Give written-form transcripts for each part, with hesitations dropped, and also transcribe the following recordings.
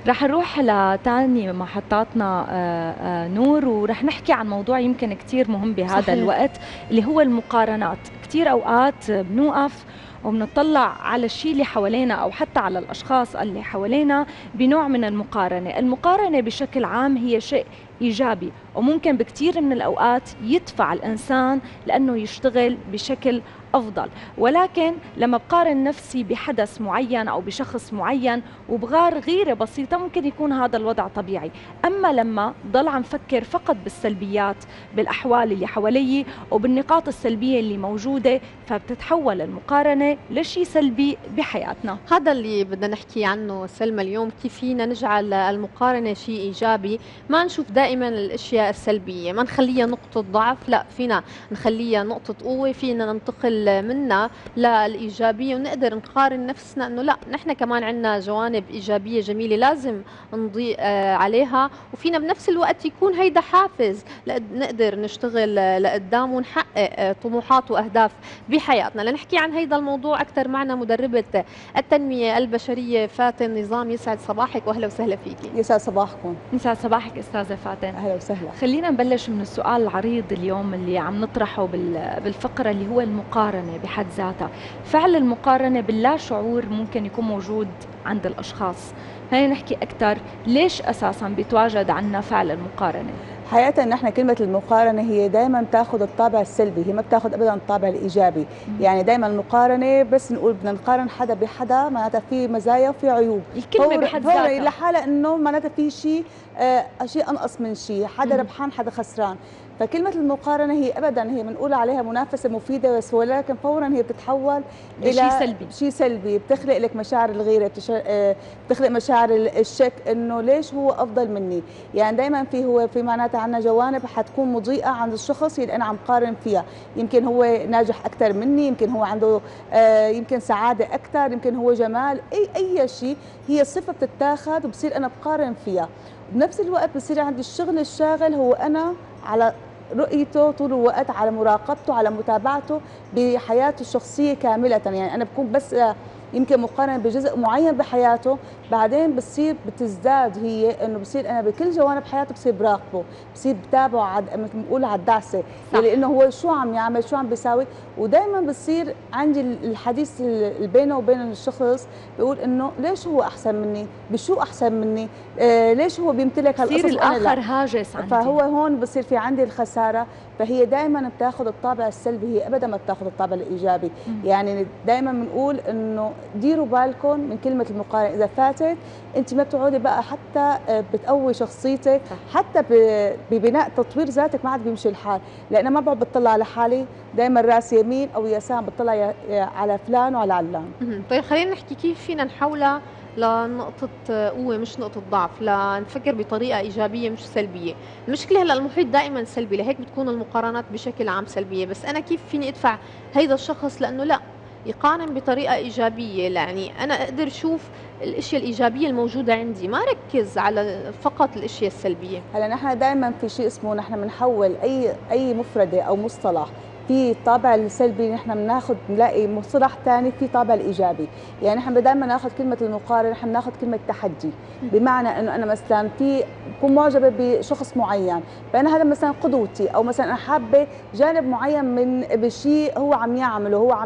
رح نروح لتاني محطاتنا نور، ورح نحكي عن موضوع يمكن كتير مهم بهذا صحيح. الوقت، اللي هو المقارنات. كتير أوقات بنوقف وبنطلع على الشيء اللي حوالينا أو حتى على الأشخاص اللي حوالينا بنوع من المقارنة. المقارنة بشكل عام هي شيء إيجابي، وممكن بكتير من الأوقات يدفع الإنسان لأنه يشتغل بشكل أفضل. ولكن لما بقارن نفسي بحدث معين أو بشخص معين وبغار غيرة بسيطة، ممكن يكون هذا الوضع طبيعي. أما لما ضل عم فكر فقط بالسلبيات، بالأحوال اللي حوالي وبالنقاط السلبية اللي موجودة، فبتتحول المقارنة لشيء سلبي بحياتنا. هذا اللي بدنا نحكي عنه سلمى اليوم، كيف فينا نجعل المقارنة شيء إيجابي، ما نشوف دائما الأشياء السلبية، ما نخليها نقطة ضعف، لا فينا نخليها نقطة قوة، فينا ننتقل منها للإيجابية ونقدر نقارن نفسنا أنه لا نحن كمان عندنا جوانب إيجابية جميلة لازم نضيء عليها، وفينا بنفس الوقت يكون هيدا حافز نقدر نشتغل لقدام ونحقق طموحات وأهداف بحياتنا. لنحكي عن هيدا الموضوع أكثر معنا مدربة التنمية البشرية فاتن نظام. يسعد صباحك وأهلا وسهلا فيكي. يسعد صباحكم. يسعد صباحك أستاذة فاتن. أهلا وسهلا. خلينا نبلش من السؤال العريض اليوم اللي عم نطرحه بالفقرة، اللي هو المقارنة بحد ذاتها. فعل المقارنة باللا شعور ممكن يكون موجود عند الأشخاص. خلينا نحكي أكثر، ليش أساساً بيتواجد عنا فعل المقارنة؟ حقيقة ان احنا كلمة المقارنة هي دائما بتاخذ الطابع السلبي، هي ما بتاخذ ابدا الطابع الايجابي. يعني دائما المقارنة بس نقول بدنا نقارن حدا بحدا معناتها في مزايا وفي عيوب. الكلمة بحد ذاتها لحالها انه معناتها في شيء شيء انقص من شيء، حدا ربحان حدا خسران. فكلمة المقارنة هي ابدا هي بنقول عليها منافسة مفيدة بس، ولكن فورا هي بتتحول الى شيء سلبي، بتخلق لك مشاعر الغيرة، بتخلق مشاعر الشك انه ليش هو افضل مني. يعني دائما في معناتها عندنا جوانب حتكون مضيئة عند الشخص اللي انا عم قارن فيها. يمكن هو ناجح اكثر مني، يمكن هو عنده يمكن سعادة اكثر، يمكن هو جمال، اي شيء هي صفة بتتاخذ وبصير انا بقارن فيها. بنفس الوقت بصير عندي الشغل الشاغل هو انا على رؤيته طول الوقت، على مراقبته، على متابعته بحياته الشخصية كاملة. يعني أنا بكون بس يمكن مقارنة بجزء معين بحياته، بعدين بتصير بتزداد هي انه بصير انا بكل جوانب حياته بصير براقبه، بصير بتابعه مثل ما بنقول على الدعسه، يعني انه هو شو عم يعمل، شو عم بيساوي. ودائما بصير عندي الحديث اللي بينه وبين الشخص بيقول انه ليش هو احسن مني، بشو احسن مني، ليش هو بيمتلك هالقصص بصير وانا لا. الاخر هاجس عندي، فهو هون بصير في عندي الخساره. فهي دائما بتاخذ الطابع السلبي، هي ابدا ما بتاخذ الطابع الايجابي. يعني دائما بنقول انه ديروا بالكم من كلمه المقارنه، اذا فاتت انت ما بتقعدي بقى حتى بتقوي شخصيتك، حتى ببناء تطوير ذاتك ما عاد بيمشي الحال. لان ما بقعد بطلع على حالي دائما راس يمين او يسار، بطلع على فلان وعلى علان. طيب خلينا نحكي كيف فينا نحولها لنقطة قوة مش نقطة ضعف، لنفكر بطريقة إيجابية مش سلبية. المشكلة هلا المحيط دائما سلبي، لهيك بتكون المقارنات بشكل عام سلبية. بس أنا كيف فيني أدفع هيدا الشخص لأنه لا يقارن بطريقة إيجابية، يعني أنا أقدر أشوف الأشياء الإيجابية الموجودة عندي، ما ركز على فقط الأشياء السلبية. هلا نحن دائما في شيء اسمه نحن بنحول أي مفردة أو مصطلح في الطابع السلبي، نحن بناخذ نلاقي مصطلح ثاني في طابع الايجابي. يعني نحن دائما ناخذ كلمه المقارنه، نحن بناخذ كلمه تحدي، بمعنى انه انا مثلا بكون معجبه بشخص معين، فانا هذا مثلا قدوتي، او مثلا انا حابه جانب معين من بشيء هو عم يعمله، هو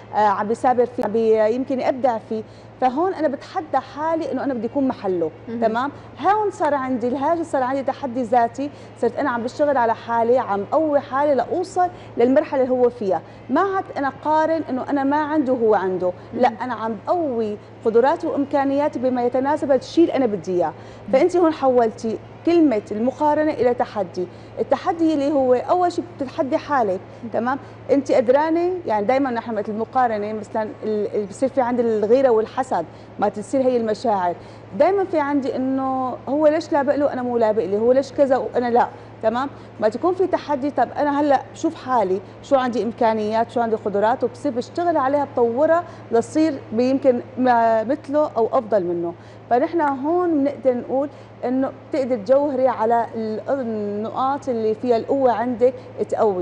عم بيسابر فيه، يمكن يبدع فيه. فهون انا بتحدى حالي انه انا بدي اكون محله. تمام، هون صار عندي الهاجس، صار عندي تحدي ذاتي، صرت انا عم بشتغل على حالي، عم قوي حالي لاوصل للمرحله اللي هو فيها. ما عاد انا قارن انه انا ما عنده وهو عنده، لا انا عم بقوي قدراتي وامكانياتي بما يتناسب الشيء اللي انا بدي اياه. فانت هون حولتي كلمة المقارنة إلى تحدي. التحدي اللي هو أول شيء بتتحدي حالك. تمام، أنت قدرانة. يعني دائما نحن مثل المقارنة مثلا اللي بصير في عندي الغيرة والحسد، ما تصير هي المشاعر. دائما في عندي إنه هو ليش لابق له أنا مو لابق لي، هو ليش كذا وأنا لا. تمام، ما تكون في تحدي، طب انا هلا بشوف حالي شو عندي امكانيات، شو عندي قدرات، وبصير بشتغل عليها بطورها لصير يمكن مثله او افضل منه. فنحن هون بنقدر نقول انه بتقدر تجوهري على النقاط اللي فيها القوه عندك تقويها.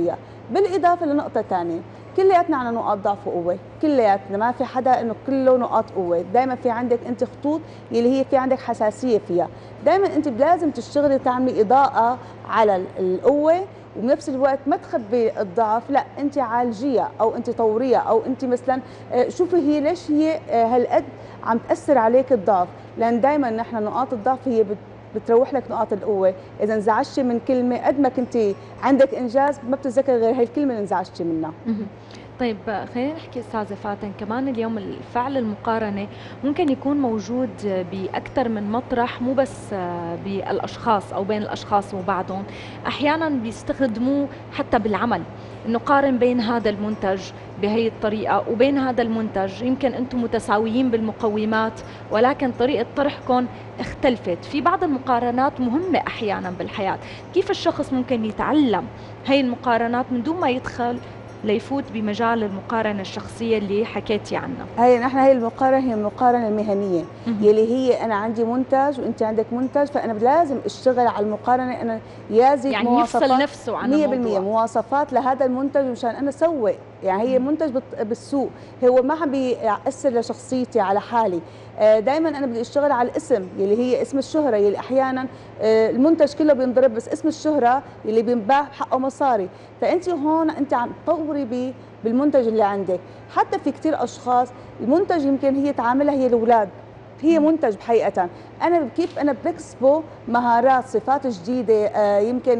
بالاضافه لنقطه ثانيه، كلياتنا على نقاط ضعف وقوه، كلياتنا ما في حدا انه كله نقاط قوه، دائما في عندك انت خطوط اللي هي في عندك حساسيه فيها، دائما انت لازم تشتغلي تعملي اضاءه على القوه، وبنفس الوقت ما تخبي الضعف، لا انت عالجيها او انت طوريها، او انت مثلا شوفي هي ليش هي هالقد عم تاثر عليك الضعف، لان دائما نحن نقاط الضعف هي بتروح لك نقاط القوه، اذا انزعجتي من كلمه قد ما كنت عندك انجاز ما بتتذكري غير هي الكلمه اللي انزعجتي منها. طيب خلينا نحكي استاذه فاتن، كمان اليوم الفعل المقارنه ممكن يكون موجود باكثر من مطرح، مو بس بالاشخاص او بين الاشخاص وبعضهم، احيانا بيستخدموه حتى بالعمل، انه قارن بين هذا المنتج بهي الطريقه وبين هذا المنتج، يمكن انتم متساويين بالمقومات ولكن طريقه طرحكم اختلفت. في بعض المقارنات مهمه احيانا بالحياه، كيف الشخص ممكن يتعلم هي المقارنات من دون ما يدخل ليفوت بمجال المقارنة الشخصية اللي حكيتي عنها؟ هي المقارنة، هي المقارنة المهنية يلي هي أنا عندي منتج وأنت عندك منتج، فأنا لازم أشتغل على المقارنة، أنا يازيد يعني مواصفات يفصل نفسه عن 100% الموضوع، مواصفات لهذا المنتج مشان أنا أسوق، يعني هي منتج بالسوق، هو ما عم بيأثر لشخصيتي على حالي. دائما انا بدي اشتغل على الاسم يلي هي اسم الشهره، يلي احيانا المنتج كله بينضرب بس اسم الشهره يلي بينباع بحقه مصاري، فانت هون انت عم تطوري بالمنتج اللي عندك. حتى في كثير اشخاص المنتج يمكن هي تعاملها هي الاولاد، هي منتج بحقيقة، أنا كيف أنا بكسبه مهارات صفات جديدة، يمكن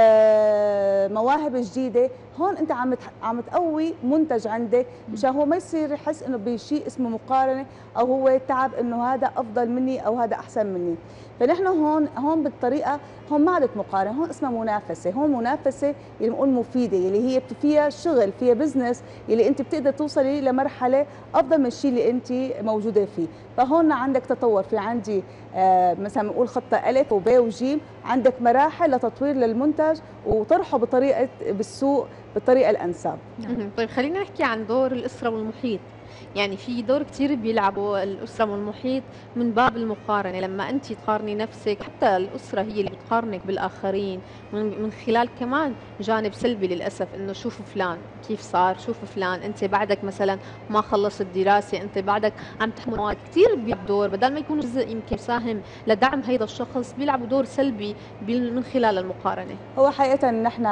مواهب جديدة، هون أنت عم تقوي منتج عندك مشان هو ما يصير يحس إنه بشيء اسمه مقارنة، أو هو تعب إنه هذا أفضل مني أو هذا أحسن مني. فنحن هون بالطريقة هون ما عادت مقارنة، هون اسمها منافسة، هون منافسة اللي بنقول مفيدة، اللي هي فيها شغل، فيها بزنس، اللي أنت بتقدر توصلي لمرحلة أفضل من الشيء اللي أنت موجودة فيه. فهون عندك تطور، في عندي مثلا بنقول خطة ألف وب وجيم، عندك مراحل لتطوير للمنتج وطرحه بالسوق بالطريقة الأنسب. طيب خلينا نحكي عن دور الأسرة والمحيط. يعني في دور كتير بيلعبوا الأسرة والمحيط من باب المقارنة، لما أنت تقارني نفسك، حتى الأسرة هي اللي بتقارنك بالآخرين من خلال كمان جانب سلبي للأسف، إنه شوفوا فلان كيف صار، شوفوا فلان أنت بعدك مثلا ما خلص الدراسة، أنت بعدك عم تحمل مواد. كتير بيلعب دور، بدل ما يكون جزء يمكن يساهم لدعم هيدا الشخص، بيلعبوا دور سلبي من خلال المقارنة. هو حقيقة نحن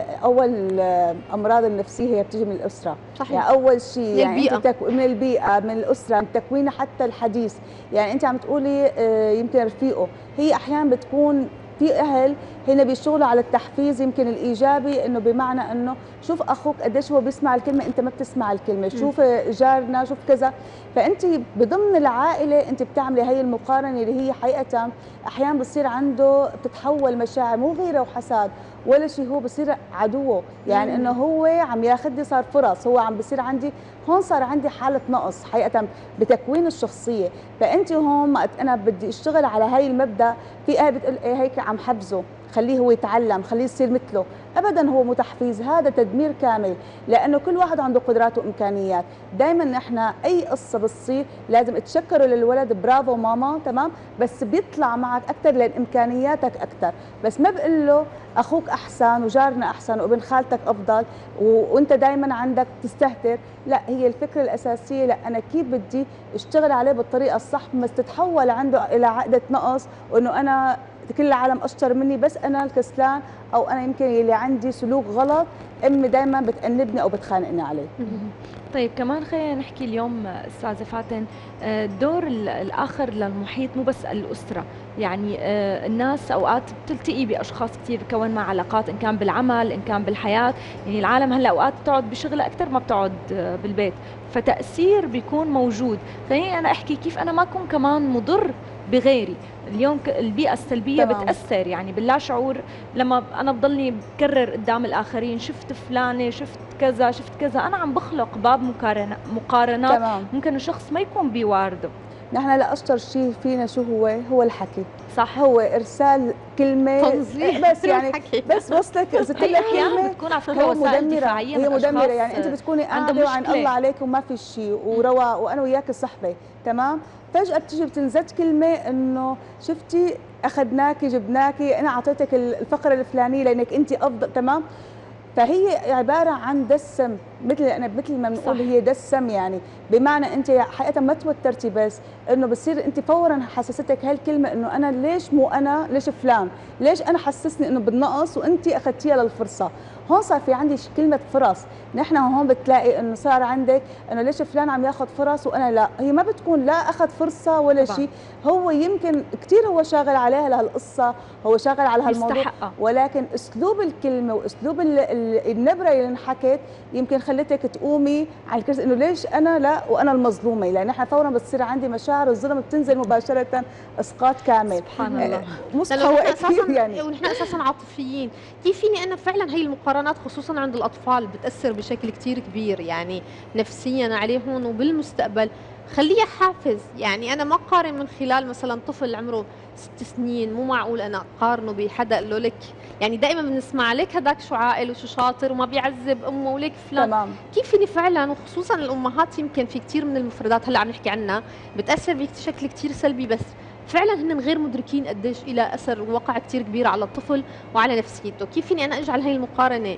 أول أمراض النفسية هي بتيجي من الأسرة، صحيح. يعني أول شيء يعني البيئة. من البيئة، من الأسرة، من تكوينها حتى الحديث. يعني أنت عم تقولي يمكن رفيقه، هي أحيانا بتكون في أهل هنا بيشتغلوا على التحفيز يمكن الإيجابي، إنه بمعنى إنه شوف أخوك قديش هو بيسمع الكلمة أنت ما بتسمع الكلمة، شوف جارنا، شوف كذا. فأنت بضمن العائلة أنت بتعملي هي المقارنة اللي هي حقيقة أحيانا بتصير عنده بتتحول مشاعر مو غيرة وحساد ولا شيء، هو بصير عدوه، يعني انه هو عم ياخذ لي صار فرص، هو عم بصير عندي هون صار عندي حاله نقص حقيقه بتكوين الشخصيه. فانت هون ما انا بدي اشتغل على هاي المبدا، في ايه بتقول ايه هيك عم حبزه، خليه هو يتعلم، خليه يصير مثله، ابدا هو متحفيز، هذا تدمير كامل، لانه كل واحد عنده قدرات وامكانيات. دائما نحن اي قصه بتصير لازم تشكروا للولد برافو ماما تمام، بس بيطلع معك اكثر لان امكانياتك اكثر، بس ما بقول له اخوك احسن وجارنا احسن وابن خالتك افضل وانت دائما عندك تستهتر. لا، هي الفكره الاساسيه، لا انا كيف بدي اشتغل عليه بالطريقه الصح، بس تتحول عنده الى عقده نقص، وانه انا كل العالم اشطر مني بس انا الكسلان، او انا يمكن اللي عندي سلوك غلط امي دائما بتأنبني او بتخانقني عليه. طيب كمان خلينا نحكي اليوم استاذه فاتن، الدور الاخر للمحيط مو بس الاسره، يعني الناس اوقات بتلتقي باشخاص كثير بكون مع علاقات، ان كان بالعمل ان كان بالحياه، يعني العالم هلا اوقات بتقعد بشغلها اكثر ما بتقعد بالبيت، فتاثير بيكون موجود. خليني انا احكي كيف انا ما اكون كمان مضر بغيري. اليوم البيئة السلبية تمام. بتأثر يعني باللا شعور، لما أنا بضلني بكرر قدام الآخرين شفت فلانة شفت كذا شفت كذا، أنا عم بخلق باب مقارنات تمام. ممكن الشخص ما يكون بيوارده. نحن لا اشطر شيء فينا شو هو الحكي، صح، هو ارسال كلمه بس يعني بس وصلك اذا هي لك أحيانا كلمه بتكون على فكرة وسائل دفاعية، هي من مدمره، أشخاص يعني انت بتكوني عندهم قاعده وعن مشكلة. الله عليك وما في شيء ورواق وانا وياك صحبه تمام، فجاه بتيجي بتنزت كلمه انه شفتي اخذناكي جبناكي، انا اعطيتك الفقره الفلانيه لانك انت افضل تمام. فهي عباره عن دسم، مثل ما بنقول هي دسم، يعني بمعنى انت حقيقه ما توترتي، بس انه بصير انت فورا حسستك هالكلمه انه انا ليش مو انا، ليش فلان، ليش انا حسسني انه بالنقص وانت اخذتيها للفرصه. هون صار في عندي كلمه فرص. نحن هون بتلاقي انه صار عندك انه ليش فلان عم ياخذ فرص وانا لا. هي ما بتكون لا اخذ فرصه ولا شيء، هو يمكن كثير هو شاغل عليها لهالقصه، هو شاغل على هالموضوع، ولكن اسلوب الكلمه واسلوب النبره اللي انحكت يمكن خلتك تقومي على الكرسي انه ليش انا لا وانا المظلومه. لان احنا فورا بتصير عندي مشاعر الظلم بتنزل مباشره اسقاط كامل. سبحان الله. مستوى كثير يعني، ونحن اساسا عاطفيين. كيف فيني انا فعلا هي المقارنات خصوصا عند الاطفال بتاثر بشكل كثير كبير يعني نفسيا عليهم وبالمستقبل، خليها حافز. يعني انا ما قارن من خلال مثلا طفل عمره 6 سنين، مو معقول انا اقارنه بحدا له لك، يعني دائما بنسمع لك هداك شو عاقل وشو شاطر وما بيعذب امه ولك فلان. تمام. كيف فيني فعلا، وخصوصا الامهات يمكن في كثير من المفردات هلا عم نحكي عنها بتاثر بشكل كثير سلبي، بس فعلا هن غير مدركين قديش إلى اثر ووقع كثير كبير على الطفل وعلى نفسيته. كيف فيني انا اجعل هي المقارنه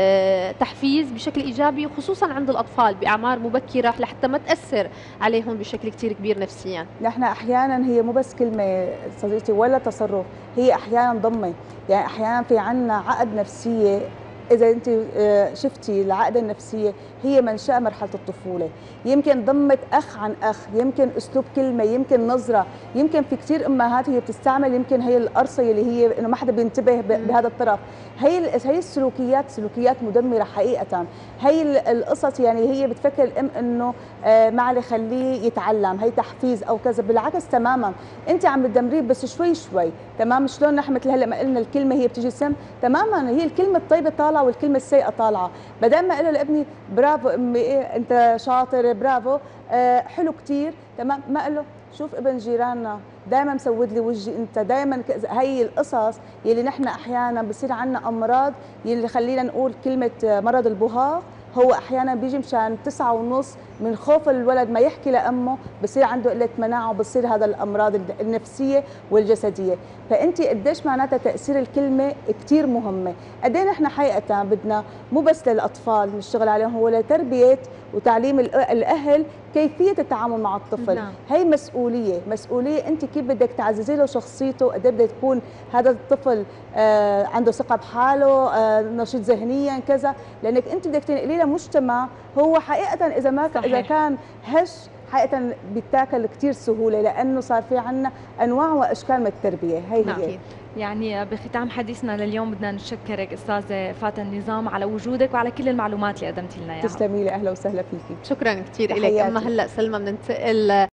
تحفيز بشكل ايجابي، خصوصا عند الاطفال باعمار مبكره لحتى ما تاثر عليهم بشكل كثير كبير نفسيا؟ نحن احيانا هي مو بس كلمه صديقتي ولا تصرف، هي احيانا ضمه. يعني احيانا في عندنا عقد نفسيه، إذا أنت شفتي العقدة النفسية هي منشأ مرحلة الطفولة. يمكن ضمت أخ عن أخ، يمكن أسلوب كلمة، يمكن نظرة، يمكن في كثير أمهات هي بتستعمل يمكن هي القرصة اللي هي إنه ما حدا بينتبه بهذا الطرف. هي السلوكيات سلوكيات مدمرة حقيقة. هي القصص يعني هي بتفكر الأم إنه ما عليه خليه يتعلم، هي تحفيز أو كذا. بالعكس تماما، أنت عم بتدمريه بس شوي شوي. تمام. شلون نحن مثل هلا ما قلنا الكلمة هي بتجي سم، تماما هي الكلمة الطيبة طالعة والكلمة السيئة طالعة. بدل ما اقول له لابني برافو امي، إيه انت شاطر برافو حلو كثير، تمام، ما اقول له شوف ابن جيراننا دائما مسود لي وجهي، انت دائما هي القصص يلي نحن احيانا بصير عندنا امراض يلي خلينا نقول كلمه مرض البهاق. هو احيانا بيجي مشان 9:30 من خوف الولد ما يحكي لامه بصير عنده قله مناعه وبصير هذا الامراض النفسيه والجسديه. فانت قديش معناتها تاثير الكلمه كثير مهمه. قد ايه نحن حقيقه بدنا مو بس للاطفال نشتغل عليهم، هو لتربيه وتعليم الاهل كيفيه التعامل مع الطفل. نعم. هي مسؤوليه انت كيف بدك تعززي له شخصيته، قد ايه بده يكون هذا الطفل عنده ثقه بحاله، نشيط ذهنيا كذا، لانك انت بدك تنقلي له مجتمع هو حقيقه اذا كان هش حقيقه بيتاكل كثير سهوله، لانه صار في عندنا انواع واشكال من التربيه. هي نعم. هي يعني بختام حديثنا لليوم بدنا نشكرك استاذه فاتن نظام على وجودك وعلى كل المعلومات اللي قدمتي لنا اياها. تسلمي لي، اهلا وسهلا فيكي. شكرا كثير لك. اما هلا سلمى بننتقل